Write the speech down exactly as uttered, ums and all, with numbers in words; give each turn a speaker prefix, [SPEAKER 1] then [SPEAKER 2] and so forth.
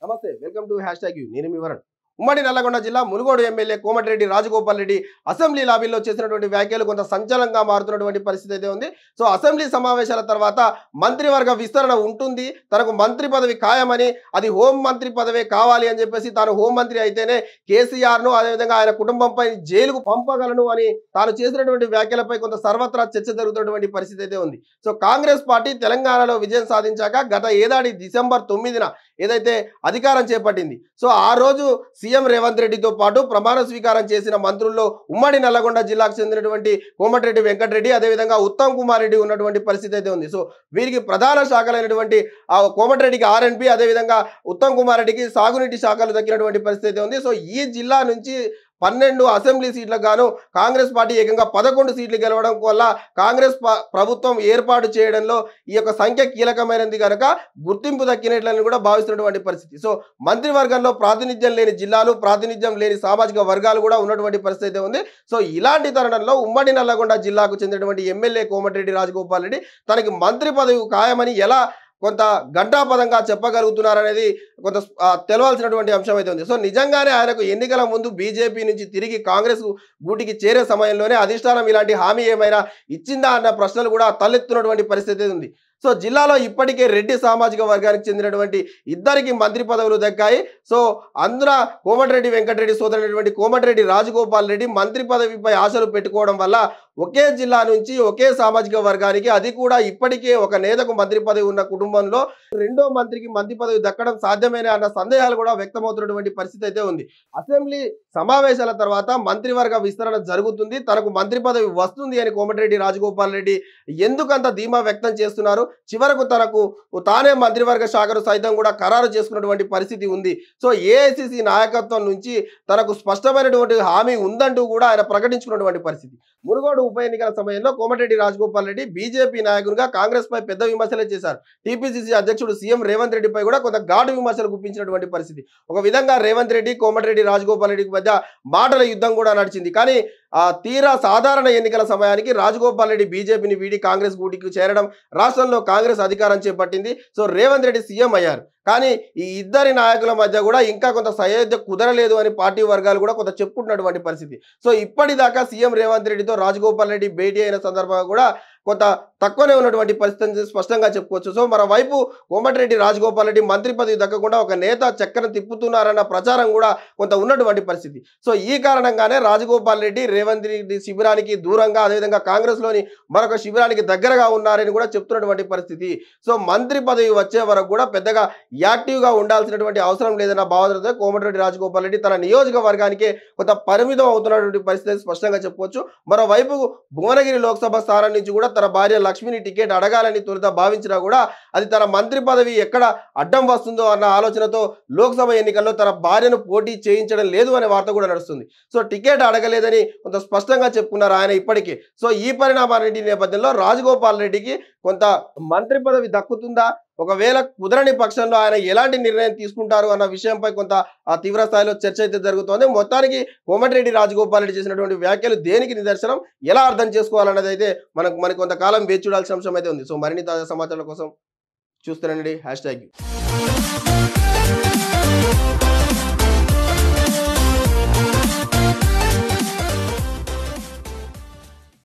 [SPEAKER 1] నమస్తే, welcome to hash tag you. నేను మీ వరణ్. ఉమ్మడి నల్లగొండ జిల్లా మునుగోడు ఎమ్మెల్యే కోమటిరెడ్డి రాజగోపాల్ రెడ్డి అసెంబ్లీ లాబీలో చేసినటువంటి వ్యాఖ్యలు కొంత సంచలనంగా మారుతున్నటువంటి పరిస్థితి అయితే ఉంది. సో అసెంబ్లీ సమావేశాల తర్వాత మంత్రివర్గ విస్తరణ ఉంటుంది, తనకు మంత్రి పదవి ఖాయమని, అది హోం మంత్రి పదవే కావాలి అని చెప్పేసి, తాను హోం మంత్రి అయితేనే కేసీఆర్ను అదేవిధంగా ఆయన కుటుంబంపై జైలుకు పంపగలను అని తాను చేసినటువంటి వ్యాఖ్యలపై కొంత సర్వత్రా చర్చ జరుగుతున్నటువంటి పరిస్థితి అయితే ఉంది. సో కాంగ్రెస్ పార్టీ తెలంగాణలో విజయం సాధించాక గత ఏడాది డిసెంబర్ తొమ్మిదిన ఏదైతే అధికారం చేపట్టింది, సో ఆ రోజు సీఎం రేవంత్ రెడ్డితో పాటు ప్రమాణ స్వీకారం చేసిన మంత్రుల్లో ఉమ్మడి నల్లగొండ జిల్లాకు చెందినటువంటి కోమటిరెడ్డి వెంకటరెడ్డి అదేవిధంగా ఉత్తమ్ కుమార్ రెడ్డి ఉన్నటువంటి పరిస్థితి అయితే ఉంది. సో వీరికి ప్రధాన శాఖలైనటువంటి ఆ కోమటిరెడ్డికి ఆర్ఎన్బి అదేవిధంగా ఉత్తమ్ కుమార్ రెడ్డికి సాగునీటి శాఖలు దక్కినటువంటి పరిస్థితి అయితే ఉంది. సో ఈ జిల్లా నుంచి పన్నెండు అసెంబ్లీ సీట్లకు గాను కాంగ్రెస్ పార్టీ ఏకంగా పదకొండు సీట్లు గెలవడం వల్ల కాంగ్రెస్ ప్రభుత్వం ఏర్పాటు చేయడంలో ఈ యొక్క సంఖ్య కీలకమైనది కనుక గుర్తింపు దక్కినట్లని కూడా భావిస్తున్నటువంటి పరిస్థితి. సో మంత్రివర్గంలో ప్రాతినిధ్యం లేని జిల్లాలు, ప్రాతినిధ్యం లేని సామాజిక వర్గాలు కూడా ఉన్నటువంటి పరిస్థితి ఉంది. సో ఇలాంటి తరుణంలో ఉమ్మడి నల్లగొండ జిల్లాకు చెందినటువంటి ఎమ్మెల్యే కోమటిరెడ్డి రాజగోపాల్ రెడ్డి తనకి మంత్రి పదవి ఖాయమని ఎలా కొంత ఘంటాపదంగా చెప్పగలుగుతున్నారనేది కొంత తెలవాల్సినటువంటి అంశం అయితే ఉంది. సో నిజంగానే ఆయనకు ఎన్నికల ముందు బీజేపీ నుంచి తిరిగి కాంగ్రెస్ గూటికి చేరే సమయంలోనే అధిష్టానం ఇలాంటి హామీ ఏమైనా ఇచ్చిందా అన్న ప్రశ్నలు కూడా తలెత్తున్నటువంటి పరిస్థితి ఉంది. సో జిల్లాలో ఇప్పటికే రెడ్డి సామాజిక వర్గానికి చెందినటువంటి ఇద్దరికి మంత్రి పదవులు దక్కాయి. సో అందున కోమటిరెడ్డి వెంకటరెడ్డి సోదరుడైనటువంటి కోమటిరెడ్డి రాజగోపాల్ రెడ్డి మంత్రి పదవిపై ఆశలు పెట్టుకోవడం వల్ల ఒకే జిల్లా నుంచి ఒకే సామాజిక వర్గానికి, అది కూడా ఇప్పటికే ఒక నేతకు మంత్రి పదవి ఉన్న కుటుంబంలో రెండో మంత్రికి మంత్రి పదవి దక్కడం సాధ్యమేనా అన్న సందేహాలు కూడా వ్యక్తమవుతున్నటువంటి పరిస్థితి అయితే ఉంది. అసెంబ్లీ సమావేశాల తర్వాత మంత్రివర్గ విస్తరణ జరుగుతుంది, తనకు మంత్రి పదవి వస్తుంది అని కోమటిరెడ్డి రాజగోపాల్ రెడ్డి ఎందుకంత ధీమా వ్యక్తం చేస్తున్నారు? చివరకు తనకు తానే మంత్రివర్గ శాఖను సైతం కూడా ఖరారు చేసుకున్నటువంటి పరిస్థితి ఉంది. సో ఏఐసిసి నాయకత్వం నుంచి తనకు స్పష్టమైనటువంటి హామీ ఉందంటూ కూడా ఆయన ప్రకటించుకున్నటువంటి పరిస్థితి. మునుగోడు ఉప ఎన్నికల సమయంలో కోమటిరెడ్డి రాజగోపాల్ రెడ్డి బీజేపీ నాయకునిగా కాంగ్రెస్ పై పెద్ద విమర్శలే చేశారు. టీపీసీసీ అధ్యక్షుడు సీఎం రేవంత్ రెడ్డిపై కూడా కొంత ఘాటు విమర్శలు గుప్పించినటువంటి పరిస్థితి. ఒక విధంగా రేవంత్ రెడ్డి కోమటిరెడ్డి రాజగోపాల్ రెడ్డికి మధ్య మాటల యుద్ధం కూడా నడిచింది. కానీ ఆ తీరా సాధారణ ఎన్నికల సమయానికి రాజగోపాల్ రెడ్డి బీజేపీని వీడి కాంగ్రెస్ గూటికి చేరడం, రాష్ట్రంలో కాంగ్రెస్ అధికారం చేపట్టింది. సో రేవంత్ రెడ్డి సీఎం అయ్యారు. కానీ ఈ ఇద్దరి నాయకుల మధ్య కూడా ఇంకా కొంత సయోధ్య కుదరలేదు అని పార్టీ వర్గాలు కూడా కొంత చెప్పుకుంటున్నటువంటి పరిస్థితి. సో ఇప్పటిదాకా సీఎం రేవంత్ రెడ్డితో రాజగోపాల్ రెడ్డి భేటీ అయిన సందర్భంగా కూడా కొంత తక్కువనే ఉన్నటువంటి పరిస్థితి స్పష్టంగా చెప్పుకోవచ్చు. సో మరోవైపు కోమటిరెడ్డి రాజగోపాల్ రెడ్డి మంత్రి పదవి దక్కకుండా ఒక నేత చక్కెర తిప్పుతున్నారన్న ప్రచారం కూడా కొంత ఉన్నటువంటి పరిస్థితి. సో ఈ కారణంగానే రాజగోపాల్ రెడ్డి రేవంత్ రెడ్డి శిబిరానికి దూరంగా అదేవిధంగా కాంగ్రెస్లోని మరొక శిబిరానికి దగ్గరగా ఉన్నారని కూడా చెప్తున్నటువంటి పరిస్థితి. సో మంత్రి పదవి వచ్చే వరకు కూడా పెద్దగా యాక్టివ్గా ఉండాల్సినటువంటి అవసరం లేదన్న భావనతో కోమటిరెడ్డి రాజగోపాల్ రెడ్డి తన నియోజకవర్గానికే కొంత పరిమితం అవుతున్నటువంటి పరిస్థితి స్పష్టంగా చెప్పుకోవచ్చు. మరోవైపు భువనగిరి లోక్సభ స్థానం నుంచి కూడా తన భార్య లక్ష్మిని టికెట్ అడగాలని తొలుత భావించినా కూడా అది తన మంత్రి పదవి ఎక్కడ అడ్డం వస్తుందో అన్న ఆలోచనతో లోక్సభ ఎన్నికల్లో తన భార్యను పోటీ చేయించడం లేదు అనే వార్త కూడా నడుస్తుంది. సో టికెట్ అడగలేదని కొంత స్పష్టంగా చెప్పుకున్నారు ఆయన ఇప్పటికే. సో ఈ పరిణామాలన్నింటి నేపథ్యంలో రాజగోపాల్ రెడ్డికి కొంత మంత్రి పదవి దక్కుతుందా, ఒకవేళ కుదరని పక్షంలో ఆయన ఎలాంటి నిర్ణయం తీసుకుంటారు అన్న విషయంపై కొంత తీవ్ర స్థాయిలో చర్చ అయితే జరుగుతోంది. మొత్తానికి కోమటిరెడ్డి రాజగోపాల్ రెడ్డి చేసినటువంటి వ్యాఖ్యలు దేనికి నిదర్శనం, ఎలా అర్థం చేసుకోవాలన్నది అయితే మనకు మరి కొంతకాలం వేచి చూడాల్సిన అంశం అయితే ఉంది. సో మరిన్ని తాజా సమాచారాల కోసం చూస్తానండి హ్యాష్ ట్యాగ్.